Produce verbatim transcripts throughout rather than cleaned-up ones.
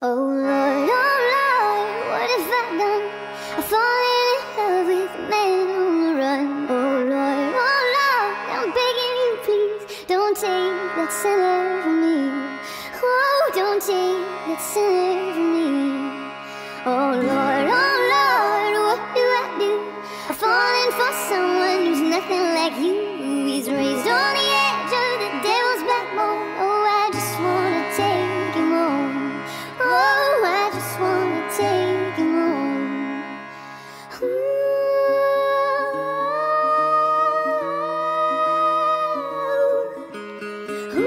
Oh Lord, oh Lord, what have I done? I've fallen in love with a man on the run. Oh Lord, oh Lord, I'm begging you please, don't take that sinner from me. Oh, don't take that sinner from me. Oh Lord, oh Lord, what do I do? I've fallen for someone who's nothing like you. He's raised on the edge of the devil's backbone. Oh, I just wanna take him home. Oh, I just wanna take him home. Ooh. Ooh.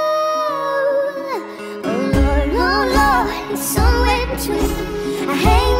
Oh Lord, oh Lord, it's somewhere between. I hate